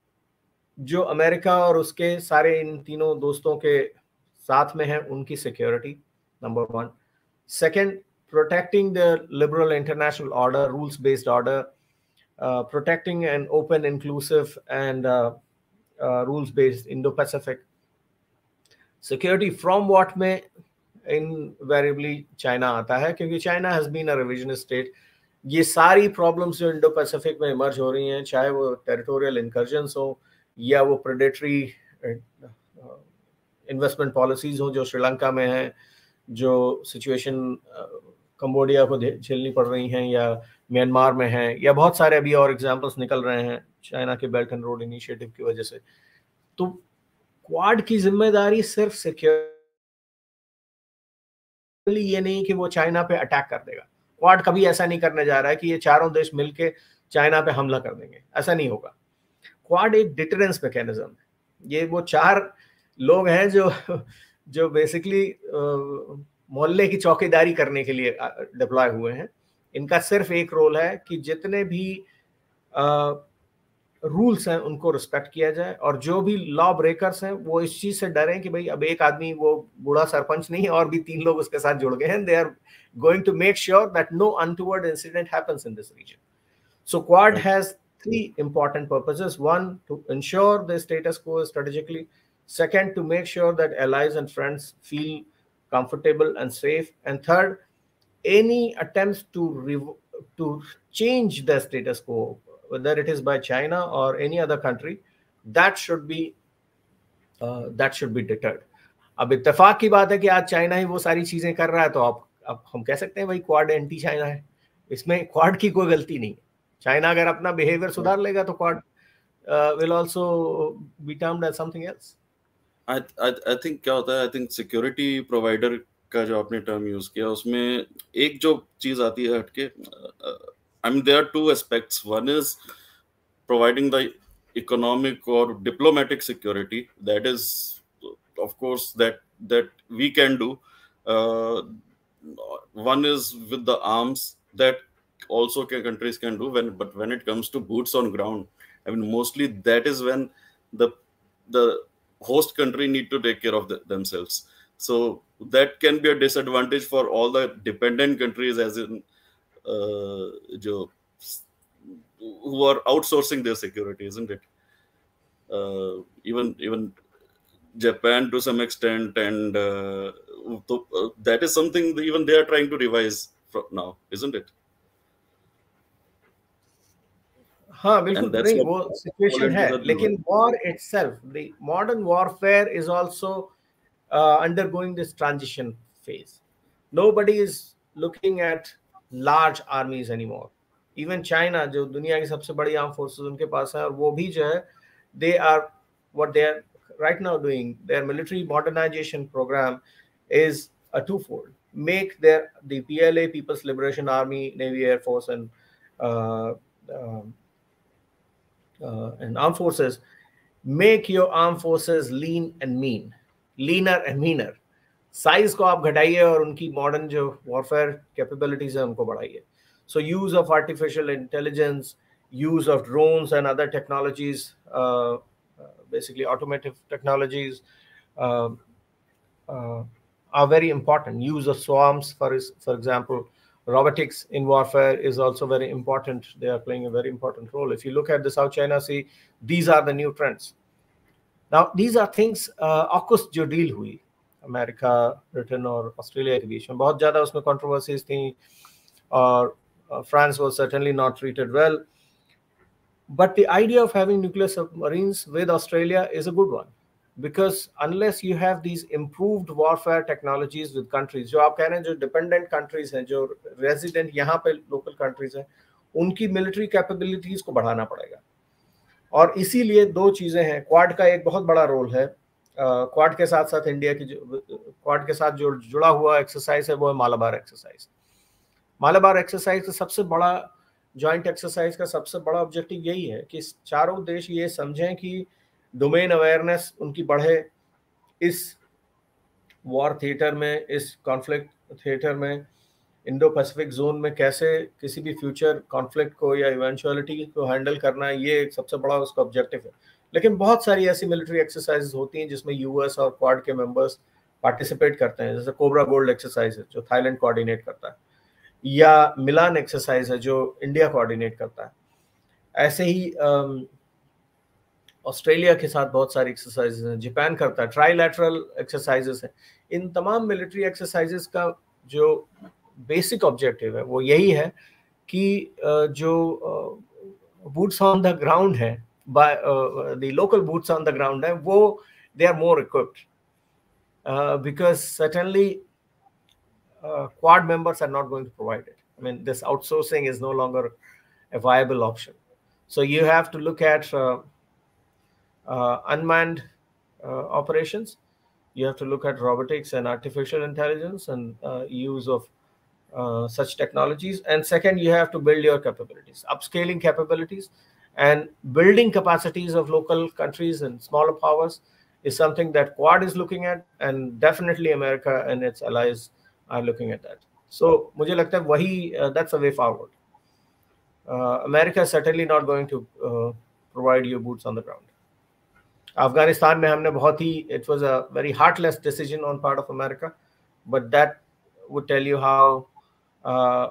जो अमेरिका और उसके सारे इन तीनों दोस्तों के साथ में हैं, उनकी security, number one. Second, protecting the liberal international order, rules-based order, uh, protecting an open, inclusive, and uh, uh, rules-based Indo-Pacific. Security from what में invariably China आता है, क्योंकि China has been a revisionist state. ये सारी problems जो Indo-Pacific में emerge हो रही हैं, चाहे वो territorial incursions हो या वो predatory uh, investment policies हो जो श्रीलंका में हैं, जो सिचुएशन कंबोडिया को झेलनी पड़ रही हैं या म्यांमार में हैं, या बहुत सारे अभी और एग्जांपल्स निकल रहे हैं चाइना के बेल्ट एंड रोड इनिशिएटिव की वजह से. तो क्वाड की जिम्मेदारी सिर्फ सिक्योरिटी ये नहीं कि वो चाइना पे अटैक कर देगा. क्वाड कभी ऐसा नहीं करने जा रहा है कि ये चारों देश मिलके चाइना पे हमला कर देंगे, ऐसा नहीं होगा. क्वाड एक डिटरेंस मैकेनिज्म है. ये वो चार लोग हैं जो जो बेसिकली मोहल्ले की चौकीदारी करने के लिए डिप्लॉय हुए हैं. इनका सिर्फ एक रोल है कि जितने भी रूल्स हैं उनको रिस्पेक्ट किया जाए, और जो भी लॉ ब्रेकर्स हैं वो इस चीज से डरें कि भाई अब एक आदमी, वो बूढ़ा सरपंच नहीं और भी तीन लोग उसके साथ जुड़ गए हैं, they are going to make sure that no untoward incident happens in this region. So Quad has three important purposes. One, to ensure the status quo strategically. Second, to make sure that allies and friends feel comfortable and safe. And third, any attempts to to change the status quo, whether it is by China or any other country, that should be uh, that should be deterred. अब इत्तेफाक की बात है कि आज China ही वो सारी चीजें कर रहा है, तो आप अब हम कह सकते हैं भाई क्वाड एंटी चाइना है. इसमें क्वाड की कोई गलती नहीं है. चाइना अगर अपना बिहेवियर सुधार लेगा तो Quad will also be termed as something else. I, I I think क्या होता है, I think security provider का जो आपने टर्म यूज किया उसमें एक जो चीज आती है हटके, I mean there are two aspects, one is providing the economic or diplomatic security. That is, of course, that that we can do. Uh, one is with the arms that also can, countries can do. When but when it comes to boots on ground, I mean, mostly that is when the the host country need to take care of the, themselves. So that can be a disadvantage for all the dependent countries, as in uh, jo, who are outsourcing their security, isn't it? Uh, even even Japan to some extent, and uh, to, uh, that is something that even they are trying to revise from now, isn't it? हाँ बिल्कुल, And that's नहीं what वो situation Poland है, is at the लेकिन moment. war itself, the modern warfare is also uh, undergoing this transition phase. Nobody is looking at large armies anymore. Even China, जो दुनिया की सबसे बड़ी आर्म फोर्सेस उनके पास है, और वो भी जो है, they are what they are right now doing, their military modernization program is a twofold. Make their the P L A, People's Liberation Army, Navy, Air Force, and uh, um, uh, and armed forces, make your armed forces lean and mean, leaner and meaner. Size को आप घटाइए और उनकी modern जो warfare capabilities है उनको बढ़ाइए. So use of artificial intelligence, use of drones and other technologies, uh, uh, basically automotive technologies, uh, uh, are very important. Use of swarms, for for example, robotics in warfare is also very important. They are playing a very important role. If you look at the South China Sea, these are the new trends. Now, these are things, uh, AUKUS जो deal हुई America, Britain और Australia के बीच में, बहुत ज़्यादा उसमें controversies थी, और France was certainly not treated well. But the idea of having nuclear submarines with Australia is a good one, because unless you have these improved warfare technologies with countries, जो आप कह रहे हैं जो dependent countries हैं, जो resident यहाँ पे local countries हैं, उनकी military capabilities को बढ़ाना पड़ेगा. और इसीलिए दो चीजें हैं. क्वाड का एक बहुत बड़ा रोल है. क्वाड के साथ साथ इंडिया की जो क्वाड के साथ जो जुड़ा हुआ एक्सरसाइज है वो है मालाबार एक्सरसाइज. मालाबार एक्सरसाइज का सबसे बड़ा जॉइंट एक्सरसाइज का सबसे बड़ा ऑब्जेक्टिव यही है कि चारों देश ये समझें कि डोमेन अवेयरनेस उनकी बढ़े, इस वॉर थिएटर में, इस कॉन्फ्लिक्ट थिएटर में, इंडो पैसिफिक जोन में कैसे किसी भी फ्यूचर कॉन्फ्लिक्ट को या इवेंचुअलिटी को हैंडल करना है, ये एक सबसे बड़ा उसका ऑब्जेक्टिव है. लेकिन बहुत सारी ऐसी मिलिट्री एक्सरसाइजेस होती हैं जिसमें यूएस और क्वाड के मेंबर्स पार्टिसिपेट करते हैं. जैसे कोबरा गोल्ड एक्सरसाइज है जो थाईलैंड कोऑर्डिनेट करता है, या मिलान एक्सरसाइज है जो इंडिया कोऑर्डिनेट करता है. ऐसे ही ऑस्ट्रेलिया के साथ बहुत सारी एक्सरसाइजेस हैं, जापान करता है. ट्राइलैटरल एक्सरसाइजेस हैं. इन तमाम मिलिट्री एक्सरसाइजेस का जो बेसिक ऑब्जेक्टिव है वो यही है कि जो बूट्स ऑन द ग्राउंड है, by the local boots on the ground है, वो they are more equipped, because certainly quad members are not going to provide it. I mean, this outsourcing is no longer a viable option. So you have to look at uh, uh, unmanned uh, operations. You have to look at robotics and artificial intelligence and uh, use of uh, such technologies. And second, you have to build your capabilities, upscaling capabilities, and building capacities of local countries and smaller powers is something that Quad is looking at, and definitely America and its allies are looking at that. So मुझे लगता है वही uh, that's a way forward. Uh, America is certainly not going to uh, provide you boots on the ground. Afghanistan में हमने बहुत ही, it was a very heartless decision on part of America, but that would tell you how uh,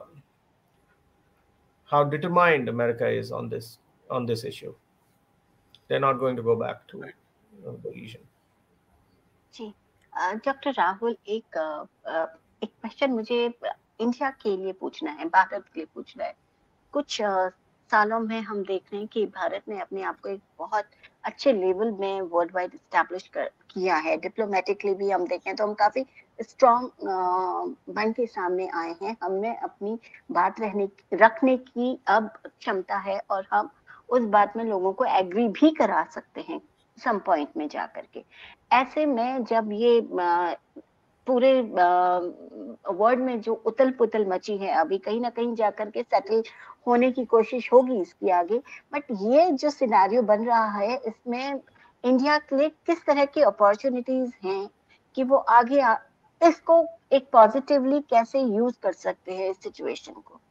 how determined America is on this on this issue. They're not going to go back to uh, the region. जी, doctor Rahul, एक uh, एक question मुझे India के लिए पूछना है, भारत के लिए पूछना है. कुछ uh, सालों में हम देख रहे हैं कि भारत ने अपने आप को एक बहुत अच्छे लेवल में वर्ल्ड वाइड एस्टैब्लिश कर किया है. डिप्लोमेटिकली भी हम देखें तो हम काफी स्ट्रॉन्ग बन के सामने आए हैं. हमें अपनी बात रहने रखने की अब क्षमता है और हम उस बात में लोगों को एग्री भी करा सकते हैं सम पॉइंट में जा करके. ऐसे में जब ये पूरे वर्ल्ड में जो उतल पुतल मची है अभी, कहीं ना कहीं जाकर के सेटल होने की कोशिश होगी इसकी आगे। बट ये जो सिनेरियो बन रहा है, इसमें इंडिया के लिए किस तरह की अपॉर्चुनिटीज हैं कि वो आगे आ, इसको एक पॉजिटिवली कैसे यूज कर सकते हैं इस सिचुएशन को?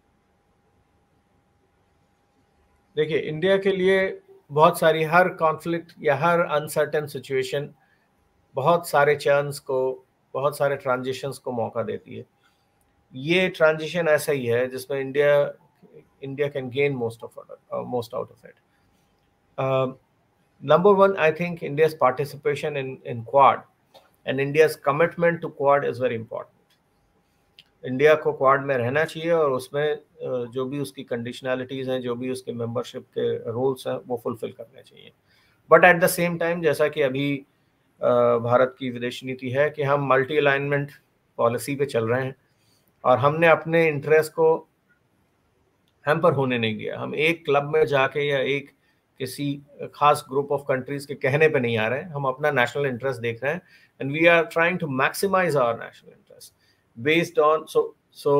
देखिए, इंडिया के लिए बहुत सारी, हर कॉन्फ्लिक्ट या हर अनसर्टेन सिचुएशन बहुत सारे चर्न्स को, बहुत सारे ट्रांजिशंस को मौका देती है। ये ट्रांजिशन ऐसा ही है जिसमें India India can gain most of most out of it. Number one, I think India's participation in in Quad and India's commitment to Quad is very important. India को क्वाड में रहना चाहिए और उसमें जो भी उसकी कंडीशनैलिटीज हैं, जो भी उसके मेंबरशिप के रूल्स हैं, वो फुलफिल करने चाहिए। But at the same time, जैसा कि अभी भारत की विदेश नीति है कि हम मल्टी अलाइनमेंट पॉलिसी पे चल रहे हैं और हमने अपने इंटरेस्ट को हैम्पर होने नहीं दिया। हम एक क्लब में जाके या एक किसी खास ग्रुप ऑफ कंट्रीज के कहने पे नहीं आ रहे हैं। हम अपना नेशनल इंटरेस्ट देख रहे हैं and we are trying to maximise our national interest based on so so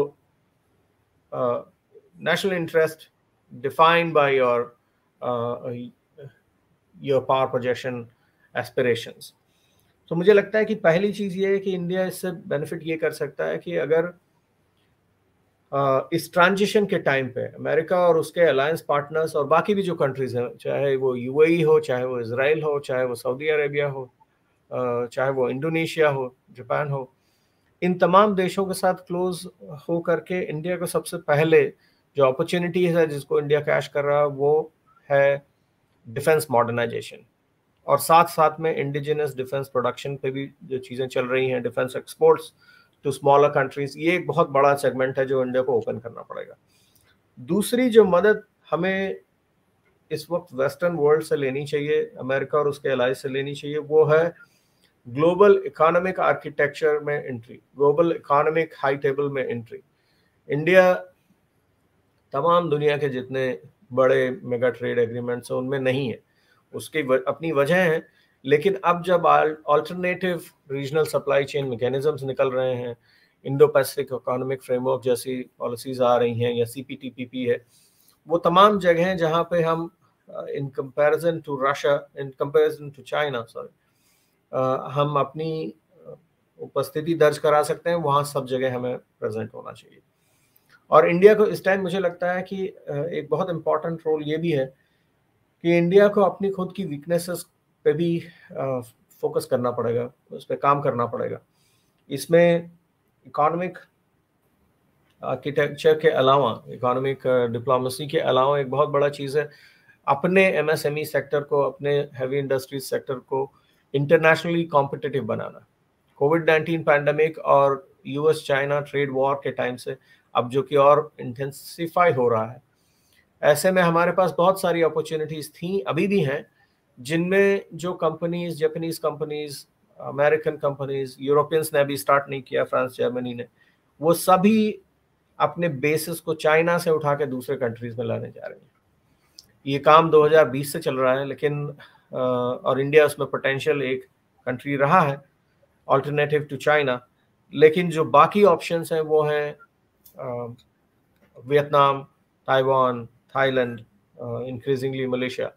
uh, national interest defined by your uh, your power projection aspirations. तो मुझे लगता है कि पहली चीज ये है कि इंडिया इससे बेनिफिट ये कर सकता है कि अगर uh, इस ट्रांजिशन के टाइम पे अमेरिका और उसके अलायंस पार्टनर्स और बाकी भी जो कंट्रीज हैं, चाहे वो यूएई हो, चाहे वो इजराइल हो, चाहे वो सऊदी अरेबिया हो, uh, चाहे वो इंडोनेशिया हो, जापान हो, इन तमाम देशों के साथ क्लोज हो करके इंडिया को सबसे पहले जो अपॉर्चुनिटी है जिसको इंडिया कैश कर रहा है वो है डिफेंस मॉडर्नाइजेशन, और साथ साथ में इंडिजिनस डिफेंस प्रोडक्शन पे भी जो चीज़ें चल रही हैं, defence exports to smaller countries, ये एक बहुत बड़ा सेगमेंट है जो इंडिया को ओपन करना पड़ेगा। दूसरी जो मदद हमें इस वक्त वेस्टर्न वर्ल्ड से लेनी चाहिए, अमेरिका और उसके एलाइज से लेनी चाहिए, वो है ग्लोबल इकोनॉमिक आर्किटेक्चर में entry, global economic high table में एंट्री। इंडिया तमाम दुनिया के जितने बड़े मेगा ट्रेड एग्रीमेंट्स हैं उनमें नहीं है, उसकी व, अपनी वजह है। लेकिन अब जब alternative regional supply chain mechanisms निकल रहे हैं, इंडो पैसिफिक इकोनॉमिक फ्रेमवर्क जैसी पॉलिसीज आ रही हैं या सीपीटीपीपी है, वो तमाम जगह हैं जहाँ पे हम in comparison to Russia, in comparison to China sorry Uh, हम अपनी उपस्थिति दर्ज करा सकते हैं। वहाँ सब जगह हमें प्रेजेंट होना चाहिए। और इंडिया को इस टाइम मुझे लगता है कि एक बहुत इम्पॉर्टेंट रोल ये भी है कि इंडिया को अपनी खुद की वीकनेसेस पे भी फोकस करना पड़ेगा, उस पर काम करना पड़ेगा। इसमें इकोनॉमिक आर्किटेक्चर के अलावा, इकोनॉमिक डिप्लोमेसी के अलावा एक बहुत बड़ा चीज़ है अपने एमएसएमई सेक्टर को, अपने हैवी इंडस्ट्रीज सेक्टर को इंटरनेशनली कॉम्पिटिटिव बनाना। कोविड नाइन्टीन पैंडमिक और यूएस चाइना ट्रेड वॉर के टाइम से अब जो कि और इंटेंसिफाई हो रहा है, ऐसे में हमारे पास बहुत सारी अपॉर्चुनिटीज थी, अभी भी हैं, जिनमें जो companies, Japanese companies, American companies, Europeans ने अभी स्टार्ट नहीं किया, फ्रांस जर्मनी ने, वो सभी अपने बेसिस को चाइना से उठा के दूसरे कंट्रीज में लाने जा रहे हैं। ये काम दो हज़ार बीस से चल रहा है, लेकिन और इंडिया उसमें पोटेंशियल एक कंट्री रहा है अल्टरनेटिव टू चाइना। लेकिन जो बाकी ऑप्शंस हैं वो हैं Vietnam, Taiwan, Thailand, increasingly Malaysia.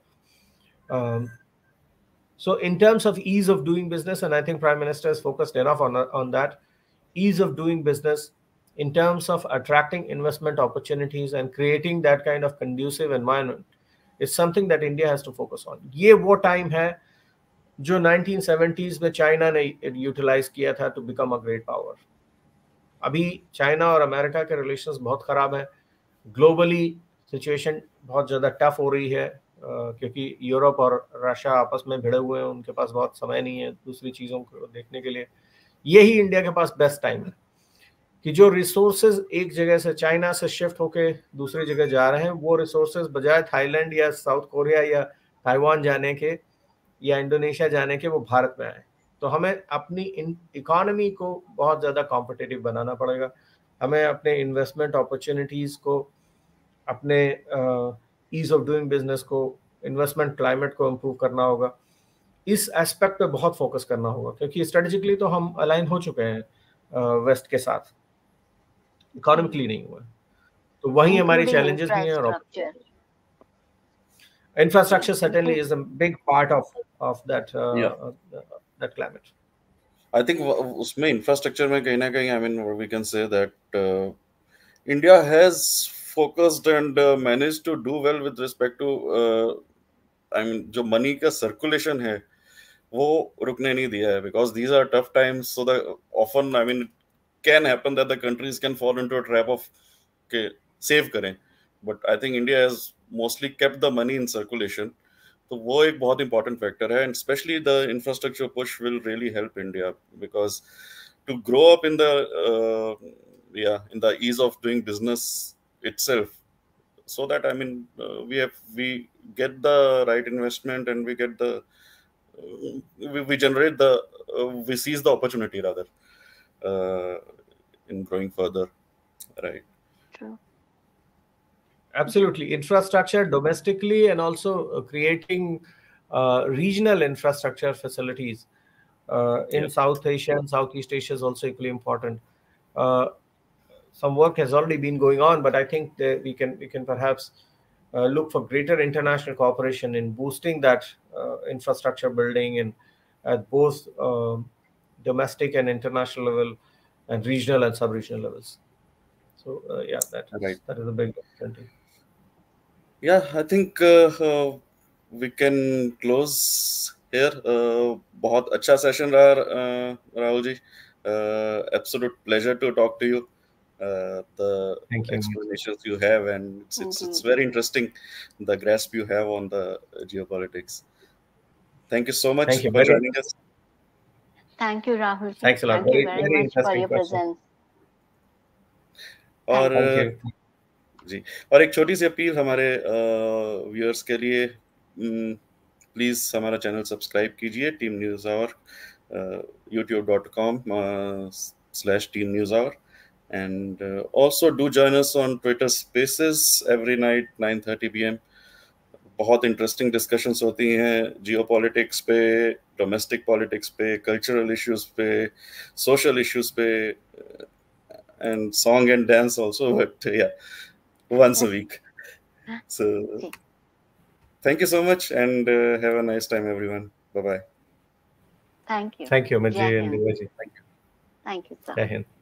So in terms of ease of doing business, and I think Prime Minister has focused enough on, on that, ease of doing business in terms of attracting investment opportunities and creating that kind of conducive environment is something that India has to focus on. ये वो time है जो nineteen seventies में China ने utilise किया था to become a great power. अभी China और अमेरिका के रिलेशंस बहुत ख़राब हैं, ग्लोबली सिचुएशन बहुत ज़्यादा टफ हो रही है, uh, क्योंकि यूरोप और रशिया आपस में भिड़े हुए हैं, उनके पास बहुत समय नहीं है दूसरी चीज़ों को देखने के लिए। यही इंडिया के पास बेस्ट टाइम है कि जो रिसोर्सेज एक जगह से चाइना से शिफ्ट होके दूसरी जगह जा रहे हैं, वो रिसोर्सेज बजाय थाईलैंड या साउथ कोरिया या ताइवान जाने के या इंडोनेशिया जाने के, वो भारत में आए। तो हमें अपनी इकोनॉमी को बहुत ज़्यादा कॉम्पिटिटिव बनाना पड़ेगा, हमें अपने इन्वेस्टमेंट अपॉर्चुनिटीज़ को, अपने ईज ऑफ डूइंग बिजनेस को, इन्वेस्टमेंट क्लाइमेट को इम्प्रूव करना होगा। इस एस्पेक्ट पे बहुत फोकस करना होगा, क्योंकि स्ट्रेटेजिकली तो हम अलाइन हो चुके हैं वेस्ट के साथ, इकोनॉमिकली नहीं हुआ, तो वही हमारी चैलेंजेस भी हैं। और infrastructure certainly is a big part of of that uh, Yeah. uh, that climate. I think उसमें infrastructure में कहीं ना कहीं, I mean, we can say that uh, India has focused and uh, managed to do well with respect to uh, I mean जो money का circulation है वो रुकने नहीं दिया है, because these are tough times. So that often, I mean, it can happen that the countries can fall into a trap of okay, save करें, but I think India has mostly kept the money in circulation. तो वो एक बहुत important factor है, and especially the infrastructure push will really help India, because to grow up in the uh, yeah in the ease of doing business itself, so that I mean uh, we have we get the right investment and we get the uh, we, we generate the uh, we seize the opportunity rather uh, in growing further, right? True. Absolutely, infrastructure domestically and also uh, creating uh, regional infrastructure facilities uh, in Yep. South Asia and Southeast Asia is also equally important. Uh, some work has already been going on, but I think that we can we can perhaps uh, look for greater international cooperation in boosting that uh, infrastructure building and at both uh, domestic and international level, and regional and sub-regional levels. So uh, yeah, that is, Right. that is a big opportunity. Yeah, I think uh, uh, we can close here. Uh, बहुत अच्छा session रहा uh, Rahul ji. Uh, absolute pleasure to talk to you. Uh, the Thank you. explanations you have, and it's it's, it's Indeed. very interesting, the grasp you have on the uh, geopolitics. Thank you so much Thank you. for Very- joining us. Thank you, Rahul. Thanks a lot. Thank you Very- very, very much for interesting your question. presence. और Thank you. जी, और एक छोटी सी appeal हमारे viewers के लिए, please हमारा channel subscribe कीजिए, Team news Hour, YouTube dot com slash Team news Hour, and also do join us on Twitter spaces every night nine thirty P M. बहुत interesting discussions होती हैं geo politics पे, domestic politics पे, cultural issues पे, social issues पे, and song and dance also, but yeah once a week. So thank you so much, and uh, have a nice time, everyone. Bye bye. Thank you. Thank you, Amit ji Jai and Hind. Divya ji. Thank you. Thank you, sir. Jai Hind.